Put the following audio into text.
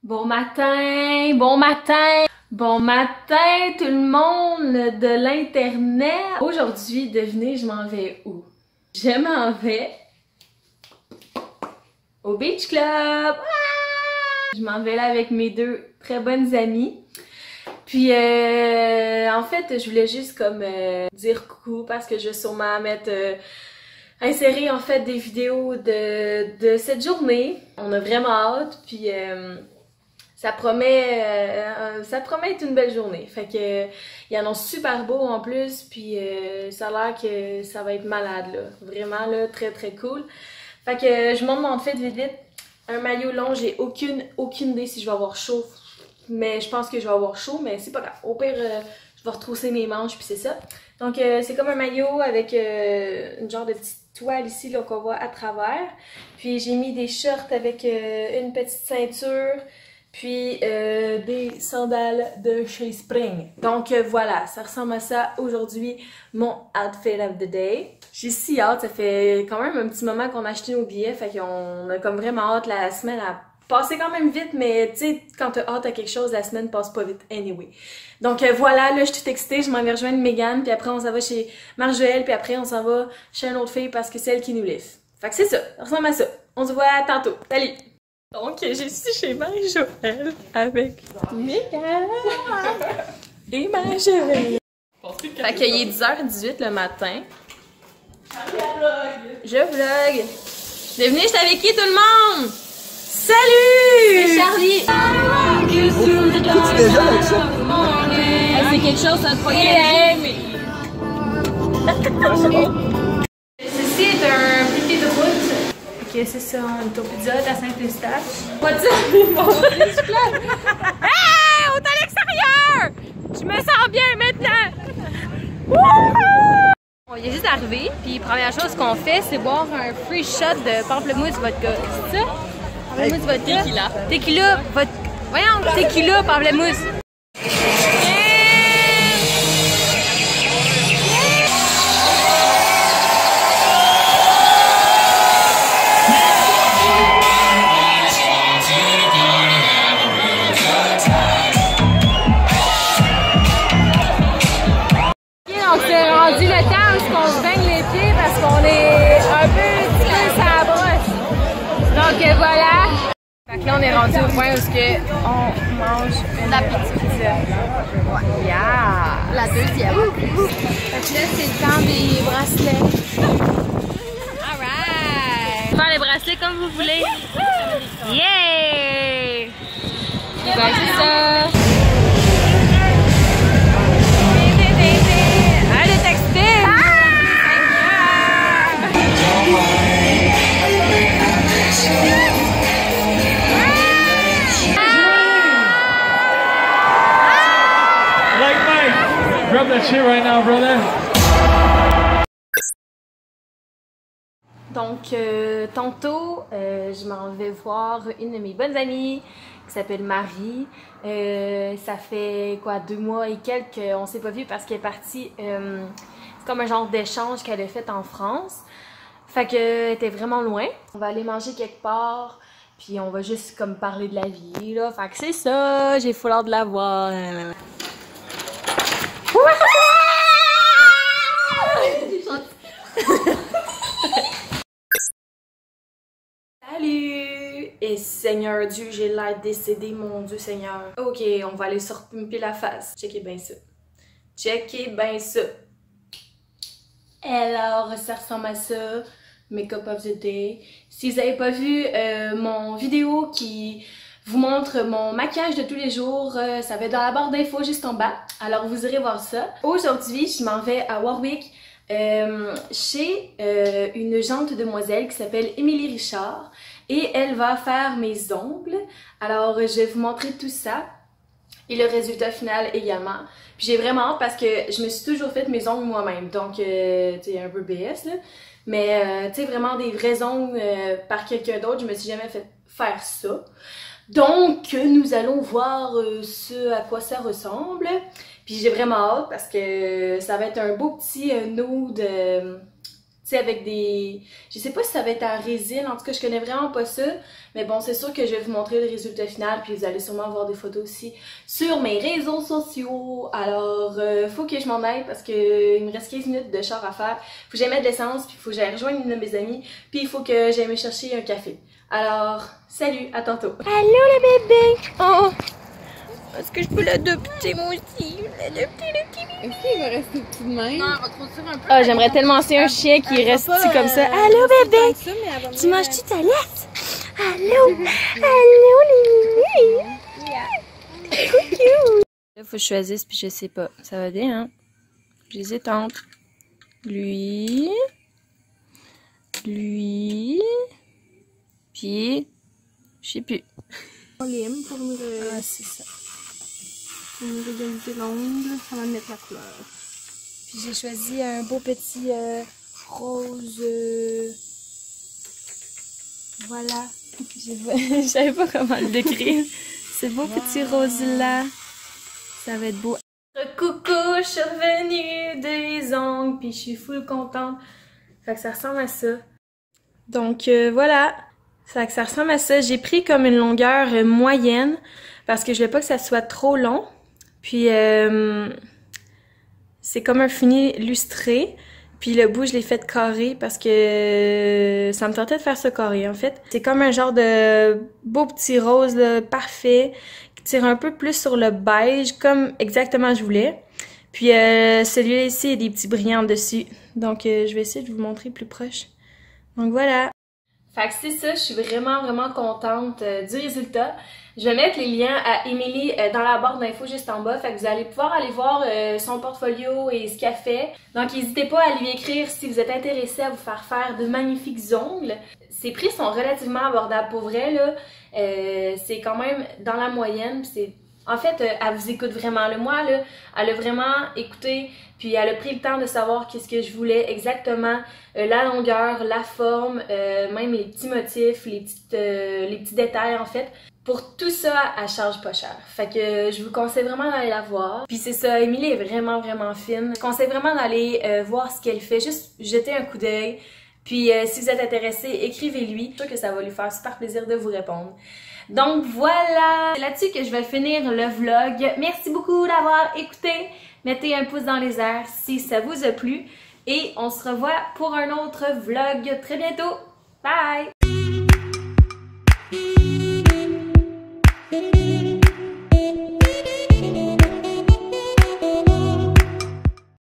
Bon matin, bon matin, bon matin tout le monde de l'internet. Aujourd'hui, devinez, je m'en vais où? Je m'en vais au Beach Club. Je m'en vais là avec mes deux très bonnes amies. Puis en fait, je voulais juste comme dire coucou parce que je vais sûrement mettre insérer en fait des vidéos de cette journée. On a vraiment hâte, puis ça promet être une belle journée. Fait que il annonce super beau en plus, puis ça a l'air que ça va être malade là. Vraiment là, très très cool. Fait que je monte mon outfit vite. Un maillot long, j'ai aucune idée si je vais avoir chaud. Mais je pense que je vais avoir chaud, mais c'est pas grave. Au pire, je vais retrousser mes manches, puis c'est ça. Donc c'est comme un maillot avec une genre de petite toile ici là qu'on voit à travers. Puis j'ai mis des shorts avec une petite ceinture. Puis des sandales de chez Spring. Donc voilà, ça ressemble à ça aujourd'hui, mon outfit of the day. J'ai si hâte, ça fait quand même un petit moment qu'on a acheté nos billets, fait qu'on a comme vraiment hâte, la semaine à passer quand même vite, mais tu sais, quand t'as hâte à quelque chose, la semaine passe pas vite anyway. Donc voilà, là je suis textée, je m'en vais rejoindre Megan, puis après on s'en va chez Marjoël, puis après on s'en va chez une autre fille parce que c'est elle qui nous laisse. Fait que c'est ça ressemble à ça. On se voit tantôt. Salut! Donc, je suis chez Marie-Joëlle avec Megan et Marie-Joëlle. Fait qu'il est 10h18 le matin. Je vlog. Devenez, je suis avec qui tout le monde? Salut! C'est Charlie. C'est quelque chose, ça te Ceci est un piqué de route. Ok, c'est ça, on est au Pizza à Saint-Eustache. What's up? Hey! On est à l'extérieur! Je me sens bien maintenant! On est juste arrivé, puis première chose qu'on fait, c'est boire un free shot de pamplemousse vodka. C'est ça? Pamplemousse vodka? Tequila. Tequila, vodka. Voyons, tequila, pamplemousse. Le temps où on se baigne les pieds parce qu'on est un peu sur la brosse. Donc voilà. Fait que là on est rendu au point où on mange la pizza. Ouais. Yeah. La deuxième. Fait que là c'est le temps des bracelets. Alright. Faire les bracelets comme vous voulez. Yeah! Ben c'est ça. Grab that shit right now, brother. Donc, tantôt, je m'en vais voir une de mes bonnes amies qui s'appelle Marie. Ça fait quoi, 2 mois et quelques qu'on s'est pas vu parce qu'elle est partie. C'est comme un genre d'échange qu'elle a fait en France. Fait qu'elle était vraiment loin. On va aller manger quelque part. Puis on va juste comme parler de la vie, là. Fait que c'est ça, j'ai full hâte de la voir. Salut! Et Seigneur Dieu, j'ai l'air décédée, mon Dieu Seigneur. Ok, on va aller se repimper la face. Checkez bien ça. Checkez bien ça. Alors, ça ressemble à ça. Make-up of the day. Si vous n'avez pas vu mon vidéo qui vous montre mon maquillage de tous les jours, ça va être dans la barre d'infos juste en bas. Alors, vous irez voir ça. Aujourd'hui, je m'en vais à Warwick. Chez une gente demoiselle qui s'appelle Émilie Richard et elle va faire mes ongles. Alors je vais vous montrer tout ça et le résultat final également. Puis j'ai vraiment hâte parce que je me suis toujours fait mes ongles moi-même, donc tu sais, un peu BS là, mais tu sais vraiment des vrais ongles par quelqu'un d'autre, je me suis jamais fait faire ça. Donc nous allons voir ce à quoi ça ressemble. Puis j'ai vraiment hâte parce que ça va être un beau petit nude, tu sais, avec des... Je sais pas si ça va être en résine, en tout cas, je connais vraiment pas ça. Mais bon, c'est sûr que je vais vous montrer le résultat final, puis vous allez sûrement voir des photos aussi sur mes réseaux sociaux. Alors, faut que je m'en aille parce que il me reste 15 minutes de char à faire. Faut que j'aille mettre de l'essence, puis faut que j'aille rejoindre une de mes amies, puis il faut que j'aille me chercher un café. Alors, salut, à tantôt. Allô le bébé! Oh! Est-ce que je peux l'adopter moi aussi? L'adopter le petit bébé? Est-ce qu'il va rester petit de même? Non, on va grossir un peu. Ah, j'aimerais tellement c'est un chien qui reste petit comme ça. Allô bébé! Tu manges-tu ta laisse? Allô? Allô les minous? Là, faut que je choisisse, puis je sais pas. Ça va bien, hein? J'hésite entre lui, puis je sais plus. Lime pour nous, Ah, c'est ça. pour nous égaliser l'ongle, ça va mettre la couleur. Puis j'ai choisi un beau petit rose. Voilà. Je savais pas comment le décrire. Ce beau petit rose là. Ça va être beau. Coucou, je suis revenue des ongles, puis je suis full contente. Fait que ça ressemble à ça. Donc voilà. Fait que ça ressemble à ça. J'ai pris comme une longueur moyenne parce que je veux pas que ça soit trop long. Puis c'est comme un fini lustré. Puis le bout, je l'ai fait carré parce que ça me tentait de faire ça carré en fait. C'est comme un genre de beau petit rose là, parfait qui tire un peu plus sur le beige comme exactement je voulais. Puis celui-là ici, il y a des petits brillants dessus. Donc je vais essayer de vous montrer plus proche. Donc voilà. Fait que c'est ça, je suis vraiment contente du résultat. Je vais mettre les liens à Émilie dans la barre d'infos juste en bas. Fait que vous allez pouvoir aller voir son portfolio et ce qu'elle fait. Donc n'hésitez pas à lui écrire si vous êtes intéressé à vous faire de magnifiques ongles. Ses prix sont relativement abordables pour vrai là. C'est quand même dans la moyenne. En fait, elle vous écoute vraiment. Moi, là, elle a vraiment écouté, puis elle a pris le temps de savoir qu'est-ce que je voulais exactement, la longueur, la forme, même les petits motifs, les petits détails en fait. Pour tout ça, elle charge pas cher. Fait que je vous conseille vraiment d'aller la voir. Puis c'est ça, Émilie est vraiment fine. Je conseille vraiment d'aller voir ce qu'elle fait, juste jeter un coup d'œil. Puis si vous êtes intéressé, écrivez-lui. Je suis sûre que ça va lui faire super plaisir de vous répondre. Donc voilà, c'est là-dessus que je vais finir le vlog. Merci beaucoup d'avoir écouté. Mettez un pouce dans les airs si ça vous a plu. Et on se revoit pour un autre vlog très bientôt. Bye!